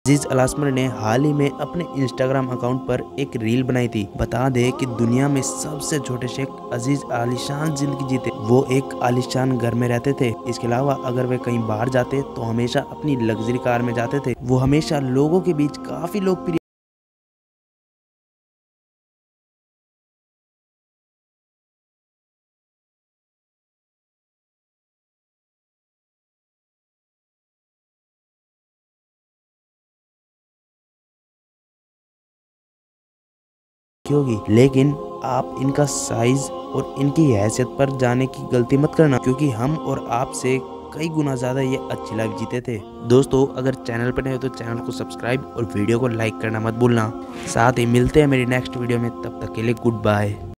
अजीज अलासमर ने हाल ही में अपने इंस्टाग्राम अकाउंट पर एक रील बनाई थी। बता दे कि दुनिया में सबसे छोटे शेख अजीज आलीशान जिंदगी जीते। वो एक आलीशान घर में रहते थे। इसके अलावा अगर वे कहीं बाहर जाते तो हमेशा अपनी लग्जरी कार में जाते थे। वो हमेशा लोगों के बीच काफी लोकप्रिय होगी, लेकिन आप इनका साइज और इनकी हैसियत पर जाने की गलती मत करना, क्योंकि हम और आपसे कई गुना ज्यादा ये अच्छी लाइफ जीते थे। दोस्तों, अगर चैनल पर नए हो तो चैनल को सब्सक्राइब और वीडियो को लाइक करना मत भूलना। साथ ही मिलते हैं मेरी नेक्स्ट वीडियो में, तब तक के लिए गुड बाय।